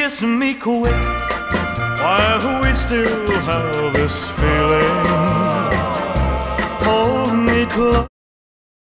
kiss me quick while we still have this feeling. Hold me close.